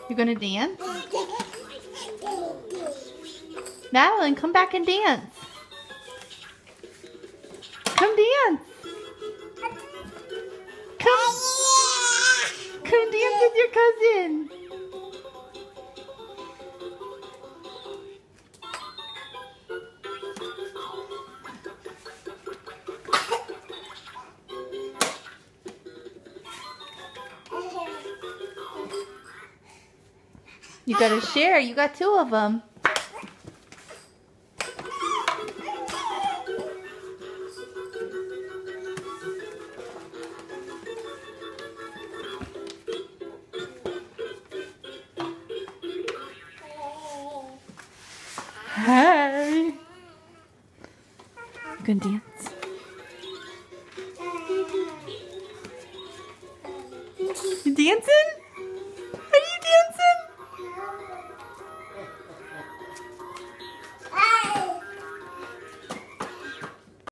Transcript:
You're gonna dance? Madeline, come back and dance. Come dance. Come dance with your cousin. You gotta share. You got 2 of them. Hi. You gonna dance? You dancing?